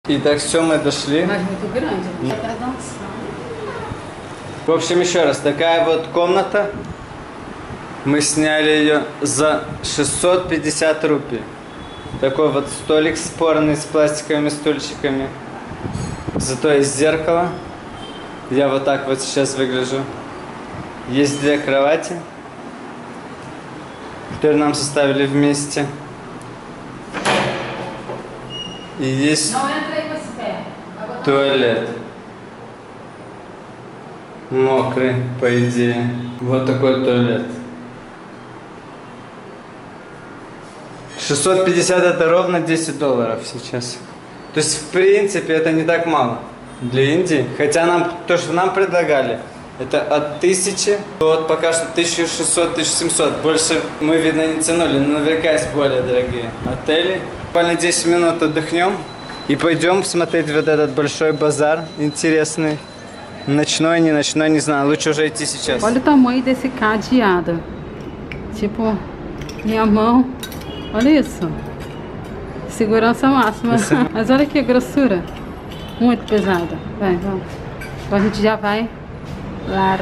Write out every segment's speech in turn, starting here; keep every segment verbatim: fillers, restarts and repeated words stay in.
Итак, все, мы дошли. В общем, еще раз, такая вот комната. Мы сняли ее за шестьсот пятьдесят рупий. Такой вот столик спорный с пластиковыми стульчиками. Зато есть зеркало. Я вот так вот сейчас выгляжу. Есть две кровати, которые нам составили вместе. И есть туалет. Мокрый, по идее. Вот такой туалет. шестьсот пятьдесят это ровно десять долларов сейчас. То есть, в принципе, это не так мало для Индии. Хотя нам, то, что нам предлагали, это от тысячи до вот пока что тысяча шестьсот — тысяча семьсот. Больше мы, видно, не тянули, но наверняка есть более дорогие отели. Буквально десять минут отдохнем и пойдем смотреть вот этот большой базар интересный. Nочной, не ночной, не знаю. Лучше уже идти сейчас. Olha o tamanho desse cadeado. Tipo, minha mão. Olha isso. Segurança máxima. Mas olha aqui a grossura. Muito pesada. Vai, vamos. Então a gente já vai lá.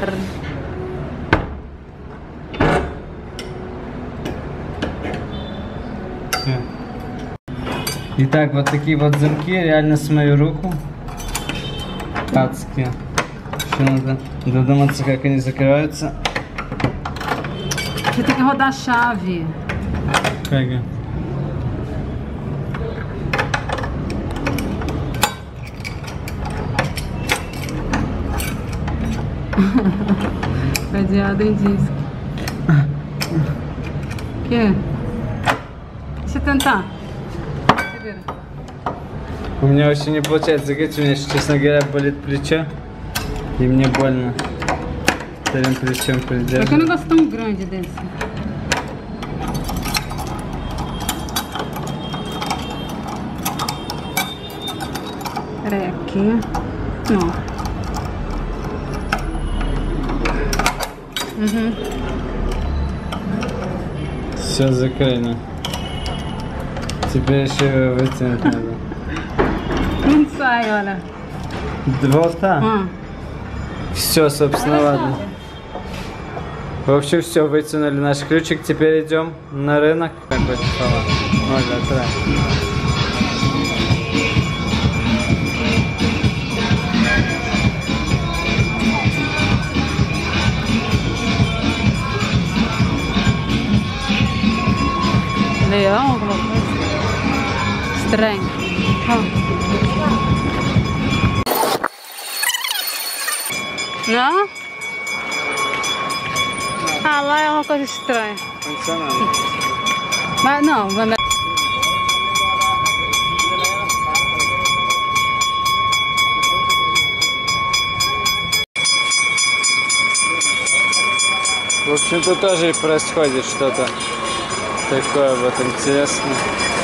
Итак, вот такие вот замки, реально с мою руку. Адские. Еще надо додуматься, как они закрываются. Você tem que rodar a chave. Pega. Cadeado em disco. O quê? Deixa eu tentar. Segura. У меня вообще не получается закрыть, у меня, честно говоря, болит плечо. E мне больно. Вторым плечом придерживать. É que eu não gosto tão grande desse. Peraí, aqui. Não. Uhum. Все закрыли. Теперь еще вытянуть надо. Não sai, olha. Вот так. Ah. Все, собственно, ладно. В общем, все, вытянули наш ключик. Теперь идем на рынок. Какой-то салат. Можно отправить. Leão, alguma coisa? Estranho. Ah. Não? Ah, lá é uma coisa estranha. Mas não, mas... В общем-то тоже происходит что-то такое вот интересное.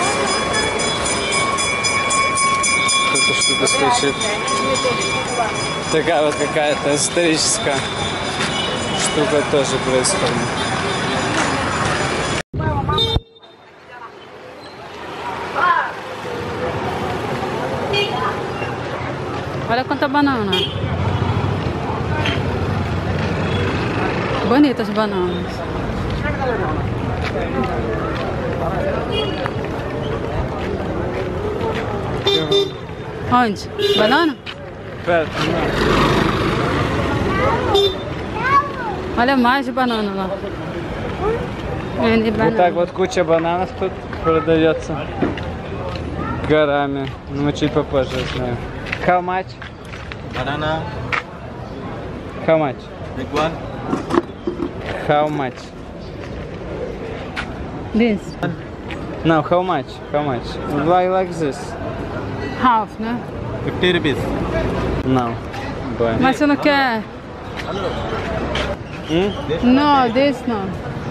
Кто-то что-то случит. Такая вот какая-то историческая штука тоже происходит. Olha quanta banana. Bonitas as bananas. Onde? Banana? Perto, Olha mais de banana lá. Вот так вот куча бананов тут продается горами. Ну, мы чуть попозже узнаем. How much? Banana. How much? Big one. How much? This. No, how much? How much? Like, like this. Half, né? fifty rupees. No. Boy. Mas você não quer? Hum? Não, desse não.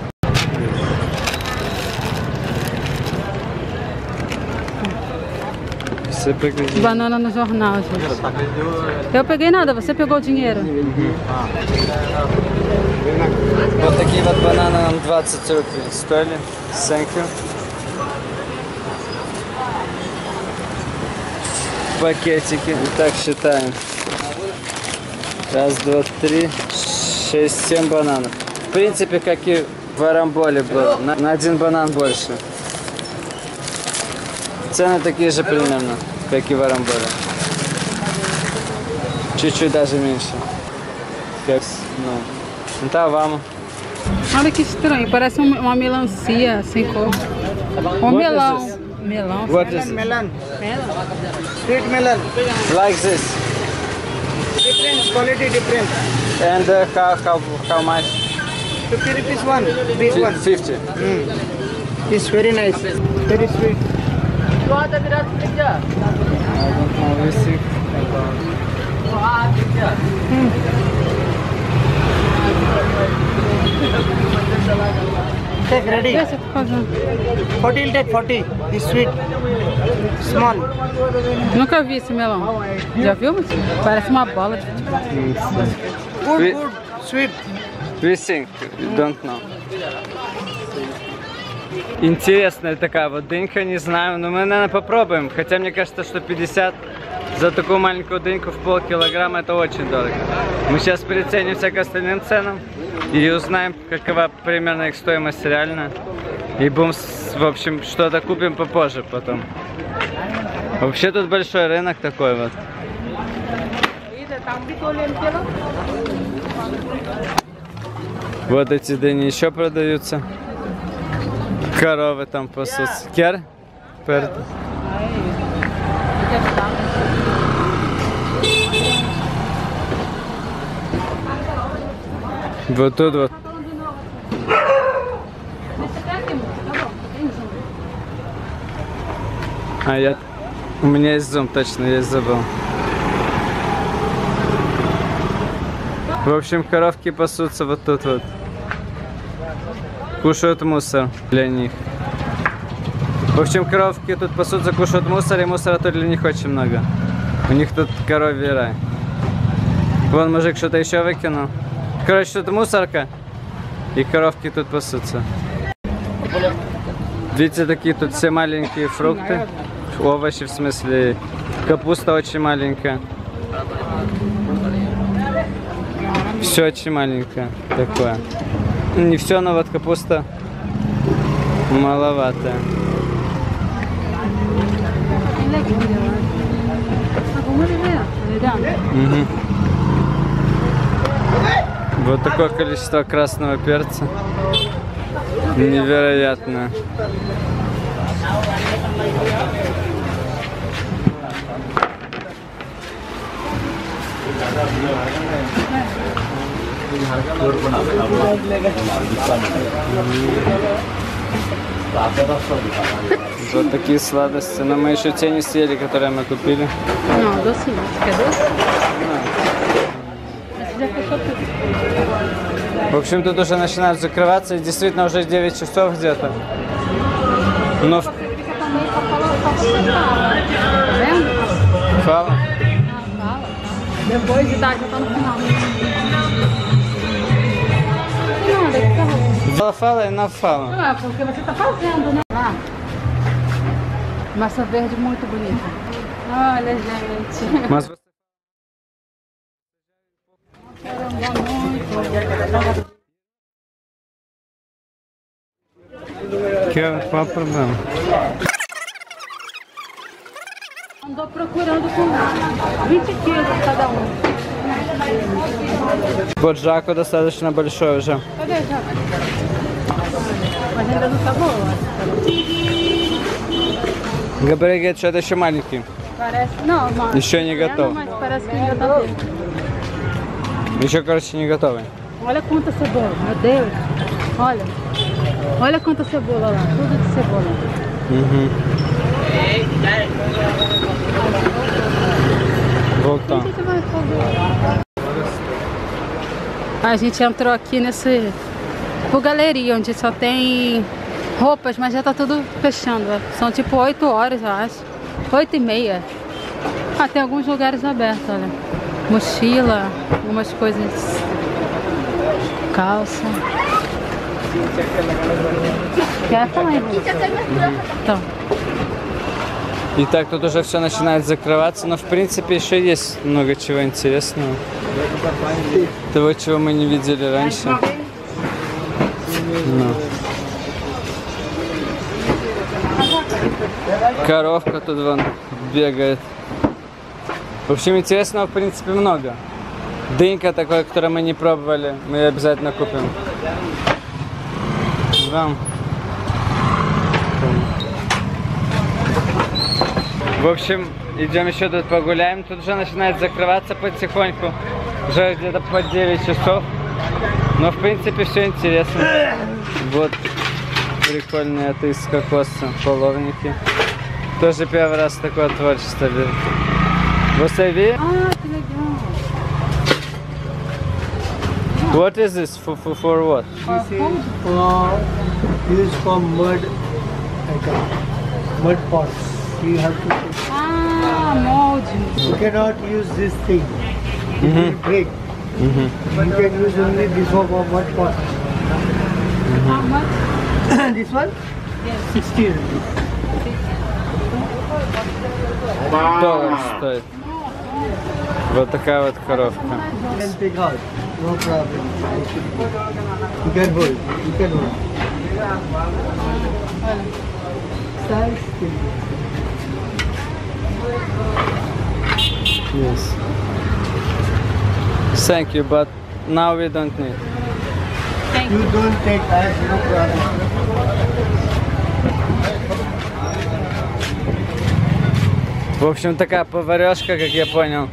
Você pegou dinheiro. Banana no jornal, gente. Eu peguei nada, você pegou o dinheiro. Uhum. Вот такие вот бананы нам двадцать рупий стоили. Thank you. пакетики. Итак, считаем. Раз, два, три, шесть, семь бананов. В принципе, как и в Арамболе было. На, на один банан больше. Цены такие же примерно, как и в Арамболе. Чуть-чуть даже menше. Как, ну, tá, vamos. Olha que estranho, parece um- uma melancia sem cor. Um What is melão. this? Melão. What is it? Melon, Melão. sweet melon, Like this. different quality, different. And uh, how, how, how much? Fifty rupees one, big one. fifty. It's very nice, very sweet. I don't know, we see. Take ready. Vê se eu tô fazendo. Forty will take forty. It's sweet, small. Nunca vi esse melão. Já viu? Parece uma bola de futebol. Good, We- good, sweet. We think, don't know. Интересная такая вот дынька, не знаю, но мы, наверное, попробуем. Хотя мне кажется, что пятьдесят за такую маленькую дыньку в полкилограмма это очень дорого. Мы сейчас приценимся к остальным ценам и узнаем, какова примерно их стоимость реально. И будем, с- в общем, что-то купим попозже потом. Вообще тут большой рынок такой вот. Вот эти дыни еще продаются. Коровы там пасутся. Кер? Перд. Вот тут вот. А я... У меня есть зум, точно, я забыл. В общем, коровки пасутся вот тут вот. Кушают мусор для них. В общем, коровки тут пасутся, кушают мусор, и мусора тут для них очень много. У них тут коровий рай. Вон мужик что-то еще выкинул. Короче, тут мусорка, и коровки тут пасутся. Видите, такие тут все маленькие фрукты. Овощи, в смысле, капуста очень маленькая. Все очень маленькое такое. Не все, но вот капуста маловатая. Мгм. Вот такое количество красного перца. Невероятно. Вот такие сладости. Но мы еще те не съели, которые мы купили. Não, docinho. Você quer doce? Esse já fechou tudo. В общем, тут уже начинают закрываться. И действительно уже девять часов где-то. Но в- Tá vendo? Фала. Fala. Depois de dar, já tá no final. Não, nada, que tá bom. Фала, фала и на фала. Não é porque você tá fazendo, né? Lá. Massa verde muito bonita. Olha, gente. Mas você- Caramba, muito. Que- Qual o problema? Andou procurando com vinte quilos cada um. Вот Жако достаточно большой уже. Cadê já? Mas ainda não tá boa. Габриэль говорит, что это еще маленький. Parece. Não, mas. Еще не готов. Mas parece que já tá dentro. Еще, короче, не готовый. Olha quanta cebola, meu Deus. Olha. Olha quanta cebola lá. Tudo de cebola. Uhum. Voltar. O que você vai fazer? A gente entrou aqui nesse tipo galeria onde só tem roupas, mas já tá tudo fechando. São tipo oito horas, eu acho. oito e meia. Ah, tem alguns lugares abertos, olha. Mochila, algumas coisas. Calça. Quer falar aí? Então. И так тут уже все начинает закрываться, но в принципе еще есть много чего интересного. Того, чего мы не видели раньше. Ну. Коровка тут вон бегает. В общем, интересного в принципе много. Дынька такой, которую мы не пробовали, мы ее обязательно купим. Вам. В общем, идем еще тут погуляем. Тут уже начинает закрываться потихоньку. Уже где-то по девять часов. Но в принципе все интересно. Вот прикольные это из кокоса половники. Тоже первый раз такое творчество вижу. Você vê? Ah, que legal. What is this for, for, for what? This is for use for mud item, mud pots. You have to. Ah, molde. You cannot use this thing. It Mhm. will break. Uhum. You can use only this one for mud pot. How much? This one? Sixty rupees. Доллар стоит. Вот такая вот коровка. You can take out. No problem. You can hold. You can hold. Size still. Yes. Thank you, but now we don't need. You don't take that. No problem. В общем, такая поварешка, как я понял,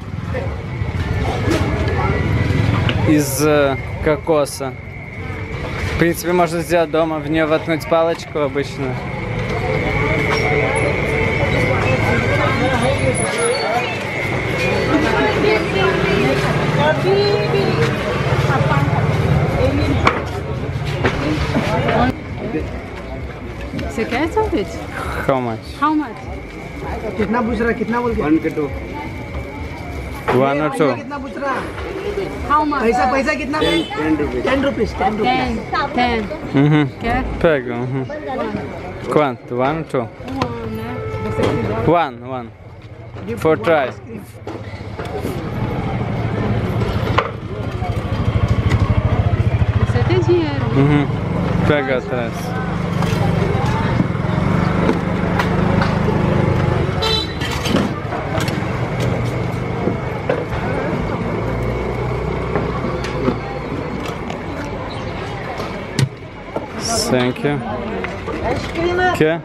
из э, кокоса. В принципе, можно сделать дома, в нее воткнуть палочку обычно. Você quer sorvete? How much? How much? कितना पूछ रहा कितना बोल के वन के to One or two? कितना पूछ रहा How much? पैसा पैसा कितना ten rupees ten rupees ten rupees Ten. Ten. Uhum. Quer? Pega, uhum. Quanto? One or two? Um, né? Você quiser. One, one. For try. Você tem dinheiro. Uhum. Pega atrás. Thank you. Okay.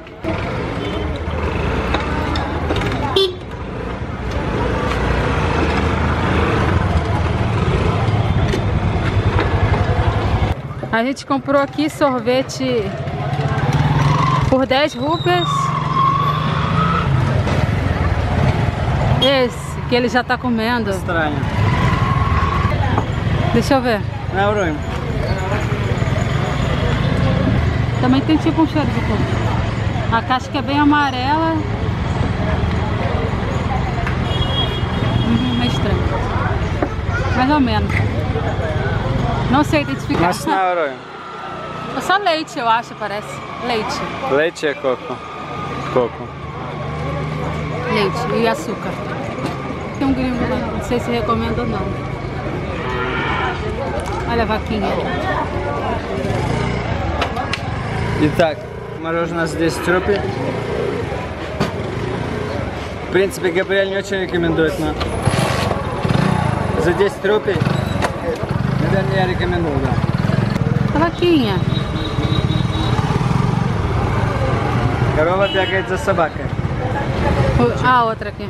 A gente comprou aqui sorvete por dez rupias. Esse, que ele já tá comendo. Estranho. Deixa eu ver. Não é ruim. Também tem tipo um cheiro de coco. A casca é bem amarela. Uhum, meio estranho. Mais ou menos. Não sei identificar. Mas não é ruim. É só leite, eu acho, parece. Leite. Leite é coco. Coco. Leite e açúcar. Tem um gringo lá, não sei se recomendo ou não. Olha a vaquinha. Итак, мороженое за десять рупий. В принципе, Габриэль не очень рекомендует, но за десять рупий, наверное, я рекомендую, да. A vaquinha. Корова бегает за собакой. Ah, outra aqui.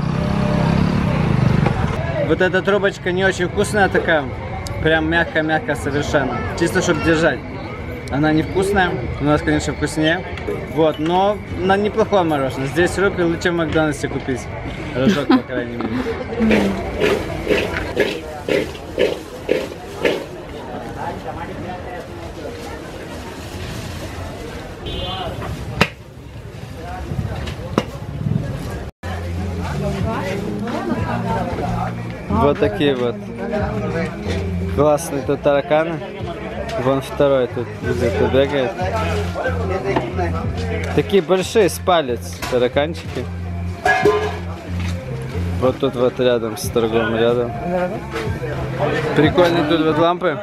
Вот эта трубочка не очень вкусная такая, прям мягкая-мягкая совершенно. Чисто, чтобы держать. Она невкусная, у нас, конечно, вкуснее. Вот, но на неплохое мороженое. Здесь рупий лучше в Макдональдсе купить. Рожок, по крайней мере. Вот такие вот классные тут тараканы. Вон второй тут где-то бегает. Такие большие с палец тараканчики. Вот тут вот рядом с торговым рядом. Прикольные тут вот лампы.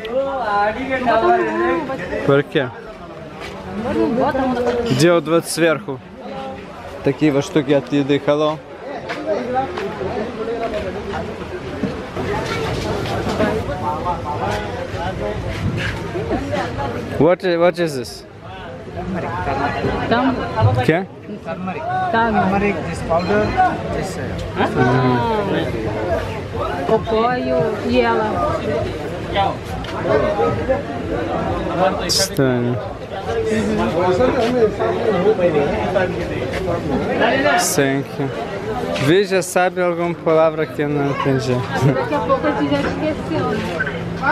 Парке. Где вот, вот сверху. Такие вот штуки от еды. Hello. What is, what is this? Там. Okay. Turmeric, this powder, this o pó e ela. Estranho. Thank you. Vê, já sabe alguma palavra que eu não entendi. Daqui a pouco a gente já esqueceu, né?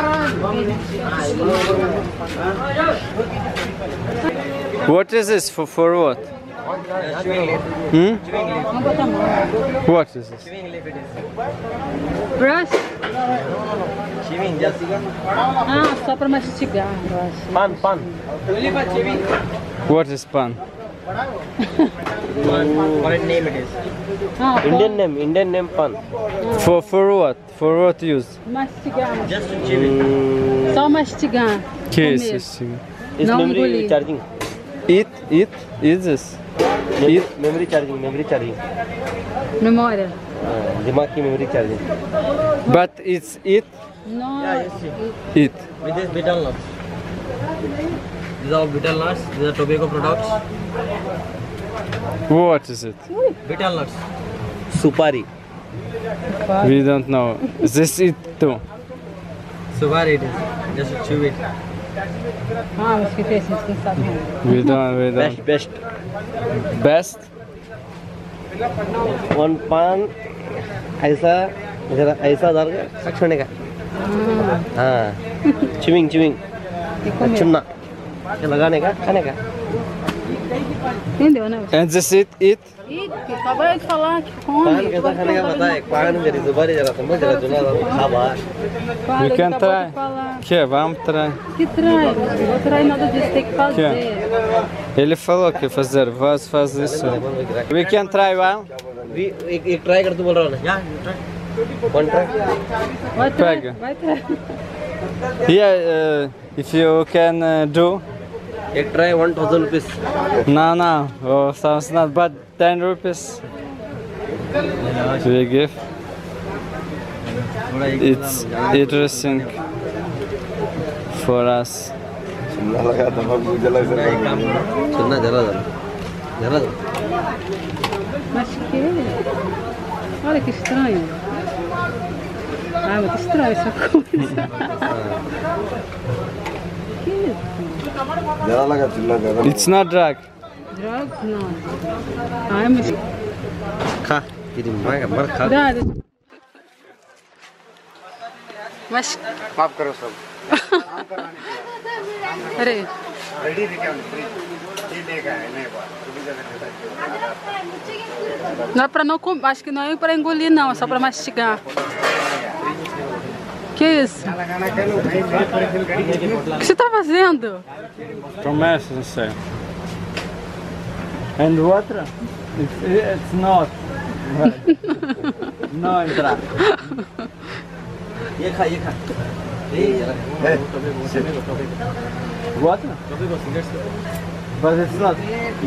What is this for? For what? Hmm? What is this? Brush? Chewing, just Ah, só para mastigar, eu acho. pan, pan. What is pan? What name it is? Ah, Indian name, Indian name pan. For for what? For what use? mastigar. Just to chew it. Só mastigar. Que é comer. isso? It's Não memory engolir. charging. Eat, eat, eat this. Mem- Eat. Memory charging, memory charging. Memória. Uh, दिमाग की memory charging. But it's eat, Não. Yeah, yes, yes. eat. With this betel nuts. These are betel nuts. These are tobacco products. What is it? Betel nuts. Supari. We don't know. This it too. Supari it is. Just chew it. Ah, mas que tem gente que não sabe. We don't, we Best, don't. best. Best? One pan. ऐसा जरा ऐसा डाल के छोड़ने का. हाँ. Chewing, chewing. E comer. चुनना. ये लगाने का, खाने का. Entendeu, né? And this it, eat? Ih, que acabou de falar que come. पान कैसा खाने का पता है? पान मेरी जुबानी जरा समझ जरा चुना खा बाहर. Fala, We ele can acabou try. de falar. Que, vamos try. Que trai, não vou trair nada disso, tem que fazer. Ele falou que fazer, vamos fazer isso. We can try one. भी एक एक ट्राई कर तू बोल रहा है ना? या try. One try. Vai trai, Pega. vai trai. Yeah, uh, if you can uh, do. एक try one thousand rupees. No, no, oh, sounds not bad. Ten rupees. We give. It's interesting for us. सुनना जरा जरा जरा जरा. Mas que? Olha que estranho. Ah, muito estranho essa coisa. Que isso? It's not drug. Drogas? Não. Ai, mas... खा तेरी माँ का मर खा. Dá, deixa- Mas... माफ करो सब. Peraí. रेडी थे क्या? ये लेगा है नहीं बात. Não é pra não comer, acho que não é pra engolir não, é só pra mastigar. Que isso? O que você tá fazendo? Promessa, não sei. And water? It's, it's not. No entrar. ये खा ये खा. Water? But it's not.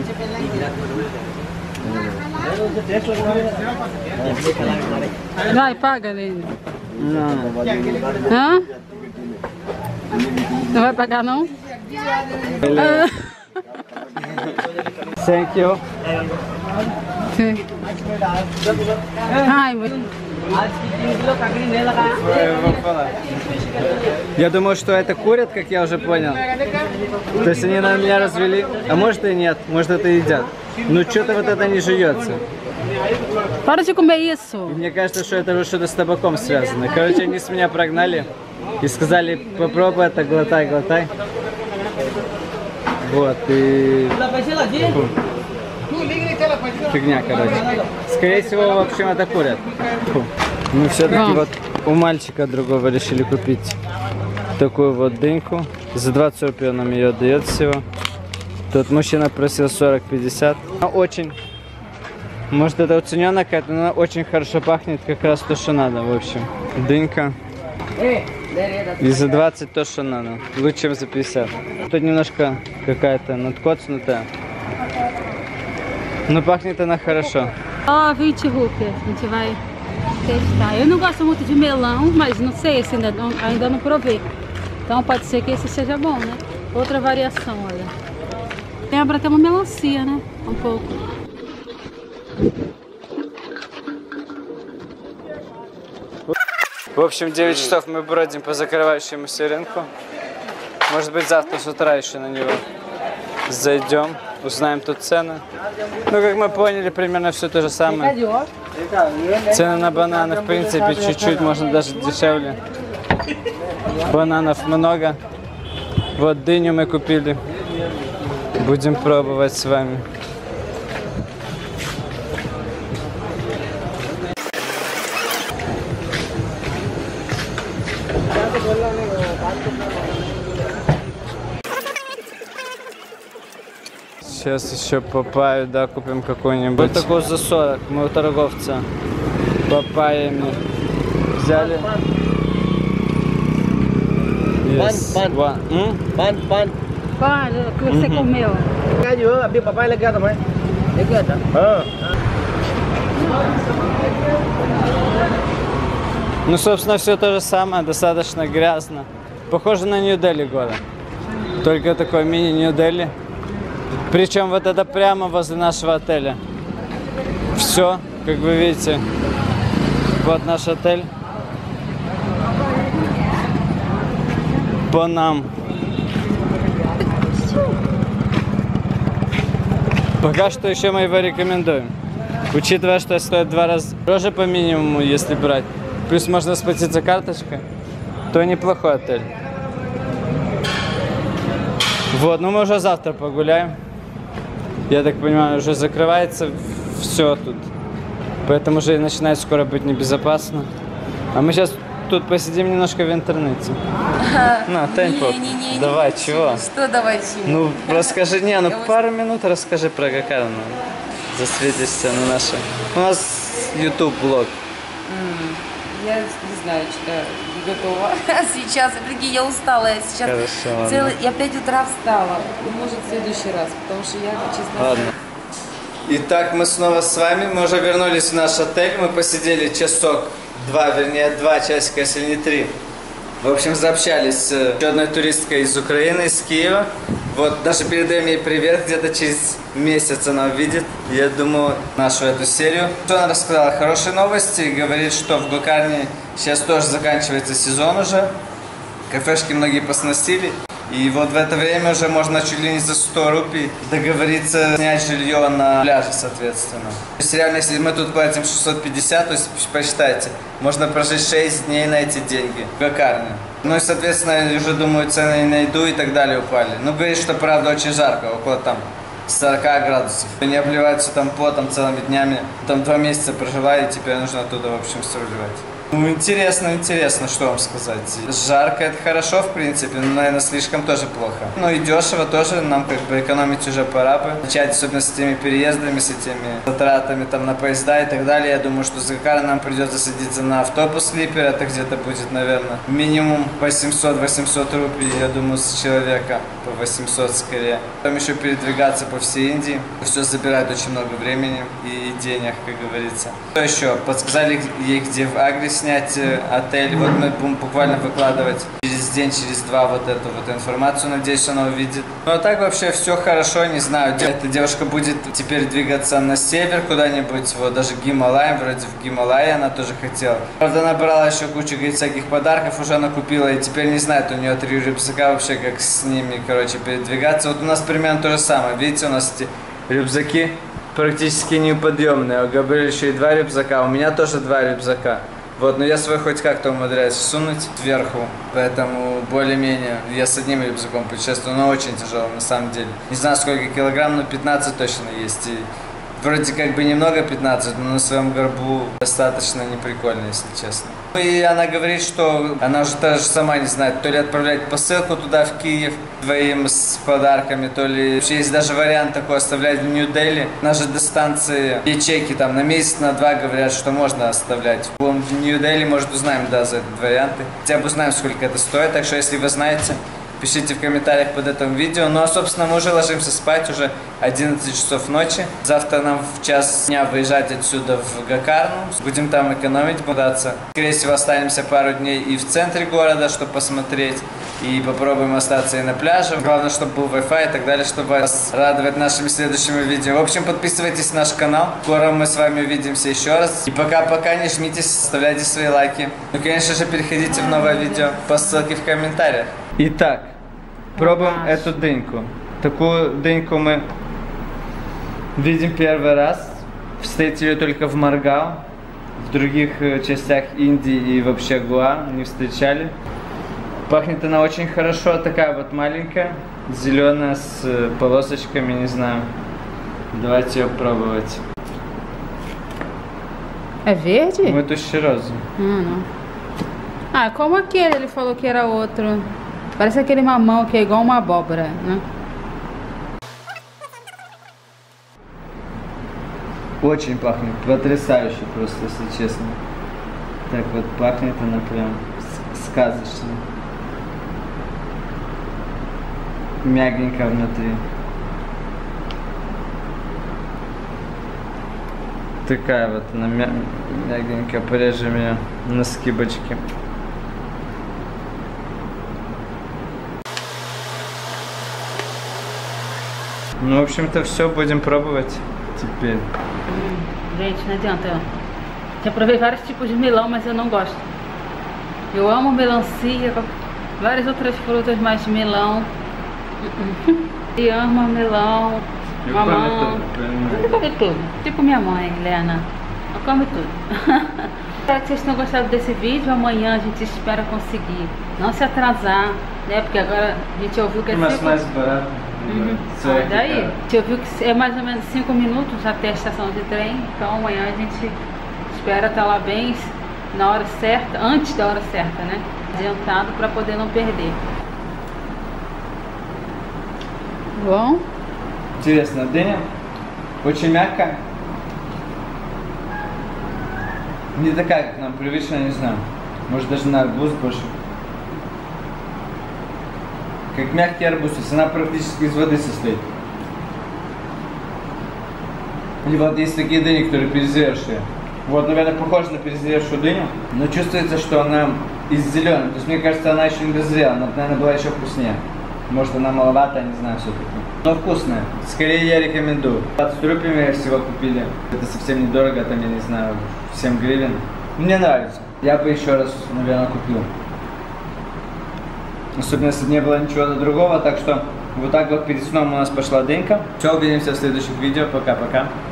Vai, paga, Lene. Não, não. Hã? Não vai pagar não? Ah, Thank you. sim. Ai, mas... Я вам falar. Я думаю, что это курят, как я уже понял. То есть они на меня развели. А может и нет, может это едят. Но что-то вот это не жуется. Para de comer isso. И мне кажется, что это что-то с табаком связано. Короче, они с меня прогнали и сказали, попробуй это, глотай, глотай. Вот, и... Фу. Фигня, короче. Скорее всего, в общем, это курят. Фу. Мы все-таки вот у мальчика другого решили купить такую вот дыньку. За двадцать рублей он нам ее отдает всего. Тут мужчина просил сорок-пятьдесят. Очень Может, это уцененная какая-то, но она очень хорошо пахнет, как раз то, что надо, в общем. Дынька. И за двадцать то, что надо. Лучше, чем за пятьдесят. Тут немножко какая-то надкоцнутая. Но пахнет она хорошо. Ó, vinte rupias. A gente vai testar. Eu não gosto muito de melão, mas não sei, esse ainda não, ainda não provei. Então pode ser que esse seja bom, né? Outra variação, olha. Lembra até uma melancia, né? Um pouco. В общем, девять часов мы бродим по закрывающемуся рынку. Может быть, завтра с утра еще на него зайдем, узнаем тут цены. Ну, как мы поняли, примерно все то же самое. Цены на бананы, в принципе, чуть-чуть, можно даже дешевле. Бананов много. Вот дыню мы купили. Будем пробовать с вами. Сейчас еще папайю, да, купим какую-нибудь. Вот такую за сорок. Мы у торговца папайями взяли. Yes. Pan, pan. One. М? Pan, pan. Olha, o que você comeu. Cái gì đó, biết papai là cái thôi. Đấy cái hả? Ờ. Ну, собственно, все то же самое, достаточно грязно. Похоже на Нью-Дели город. Только такой мини-Нью-Дели. Причем вот это прямо возле нашего отеля. Все, как вы видите, вот наш отель. По нам. Пока что еще мы его рекомендуем. Учитывая, что стоит два раза дороже по минимуму, если брать. Плюс можно сплатиться карточкой, то неплохой отель. Вот, ну мы уже завтра погуляем. Я так понимаю, уже закрывается все тут. Поэтому уже начинает скоро быть небезопасно. А мы сейчас тут посидим немножко в интернете. На, Тайнпоп. Давай, чего? Что давай чего? Ну, расскажи, не, ну пару минут расскажи про Гакарну. Засветишься на нашем. У нас YouTube-блог. Я не знаю, что не готова. Сейчас, прикинь, я устала. Я сейчас Хорошо, целый... Я в пять утра встала. Ну, может, в следующий раз, потому что я, честно... Ладно. Итак, мы снова с вами. Мы уже вернулись в наш отель. Мы посидели часок, два, вернее, два часика, если не три. В общем, заобщались с еще одной туристкой из Украины, из Киева. Вот, даже передаем ей привет, где-то через месяц она увидит, я думаю, нашу эту серию. Что она рассказала? Хорошие новости. Говорит, что в Гокарне сейчас тоже заканчивается сезон уже. Кафешки многие посносили. И вот в это время уже можно чуть ли не за сто рупий договориться снять жилье на пляже, соответственно. То есть реально, если мы тут платим шестьсот пятьдесят, то есть посчитайте, можно прожить шесть дней на эти деньги в Гокарне. Ну и, соответственно, я уже думаю, цены и на еду и так далее упали. Ну, говорит, что правда очень жарко, около там сорок градусов. Не обливаются там потом целыми днями. Там два месяца прожила, и теперь нужно оттуда, в общем, сруливать. Ну, интересно, интересно, что вам сказать. Жарко, это хорошо, в принципе, но, наверное, слишком тоже плохо. Ну и дешево тоже, нам как бы экономить уже пора бы. Начать, особенно с этими переездами, с этими затратами там на поезда и так далее. Я думаю, что с Гокарна нам придется садиться на автобус Слипер, это где-то будет, наверное, минимум по семьсот-восемьсот рупий, я думаю, с человека, по восемьсот скорее. Потом еще передвигаться по всей Индии. Все забирает очень много времени и денег, как говорится. Что еще? Подсказали ей, где в Агре снять отель. Вот мы будем буквально выкладывать через день, через два вот эту вот информацию. Надеюсь, она увидит. Ну а так вообще все хорошо, не знаю. Эта девушка будет теперь двигаться на север куда-нибудь, вот даже Гималай, вроде в Гималай она тоже хотела. Правда, она брала еще кучу, говорит, всяких подарков уже накупила, и теперь не знает, у нее три рюкзака вообще, как с ними, короче, передвигаться. Вот у нас примерно то же самое. Видите, у нас эти рюкзаки практически неподъемные. У Габриэля еще и два рюкзака, у меня тоже два рюкзака. Вот, но я свой хоть как-то умудряюсь всунуть сверху, поэтому более-менее я с одним рюкзаком путешествую, но очень тяжело на самом деле. Не знаю сколько килограмм, но пятнадцать точно есть. И Вроде как бы немного пятнадцать, но на своем горбу достаточно неприкольно, если честно. И она говорит, что она уже даже сама не знает, то ли отправлять посылку туда, в Киев, двоим с подарками, то ли вообще есть даже вариант такой оставлять в Нью-Дели. Наши дистанции, ячейки там на месяц, на два говорят, что можно оставлять. В Нью-Дели, может, узнаем, да, за этот вариант. Хотя бы узнаем, сколько это стоит, так что если вы знаете, пишите в комментариях под этим видео. Ну а, собственно, мы уже ложимся спать, уже одиннадцать часов ночи. Завтра нам в час дня выезжать отсюда в Гакарну. Будем там экономить, бодаться. Скорее всего, останемся пару дней и в центре города, чтобы посмотреть. И попробуем остаться и на пляже. Главное, чтобы был Wi-Fi и так далее, чтобы вас радовать нашими следующими видео. В общем, подписывайтесь на наш канал. Скоро мы с вами увидимся еще раз. И пока-пока не жмитесь, оставляйте свои лайки. Ну, конечно же, переходите в новое видео по ссылке в комментариях. Итак, пробуем эту дыньку. Такую дыньку мы видим первый раз. Встретили ее только в Маргау. В других частях Индии и вообще Гоа не встречали. Пахнет она очень хорошо. Такая вот маленькая, зеленая, с полосочками, не знаю. Давайте ее пробовать. É verde? Muito cheiroso. Ah, não. Ah, como aquele, ele falou que era outro. Parece aquele mamão que é igual uma abóbora, né? Очень пахнет, потрясающе просто, если честно. Так вот пахнет она прям сказочно. Мягенько внутри. Такая вот она мя мягенькая, порежем ее на скибочки. Ну, в общем-то, все, будем пробовать теперь. Hum, gente, não adianta. Eu já provei vários tipos de melão, mas eu não gosto. Eu amo melancia, várias outras frutas, mas melão. E amo melão, Eu mamão. Eu come tudo. Tipo minha mãe, Helena. Eu come tudo. Espero que vocês tenham gostado desse vídeo. Amanhã a gente espera conseguir não se atrasar, né? Porque agora a gente ouviu que é Mas cinco... mais barato. Uhum. Só Ah, daí, aqui, a gente ouviu que é mais ou menos cinco minutos até a estação de trem. Então amanhã a gente espera estar lá bem na hora certa, antes da hora certa, né? Adiantado para poder não perder. Bom? Интересно, дыня очень мягкая. Не такая, как нам привычно, не знаю. Может даже на арбуз больше. Как мягкий арбуз, то есть она практически из воды состоит. И вот есть такие дыни, которые перезревшие. Вот, наверное, похоже на перезревшую дыню, но чувствуется, что она из зеленой. То есть мне кажется, она еще не дозрела, она, наверное, была еще вкуснее. Может, она маловато, не знаю, все-таки. Но вкусная. Скорее я рекомендую. двадцать рупий всего купили. Это совсем недорого, там, я не знаю, семь гривен. Мне нравится. Я бы еще раз, наверное, купил. Особенно, если не было ничего другого. Так что вот так вот перед сном у нас пошла дынька. Все, увидимся в следующих видео. Пока-пока.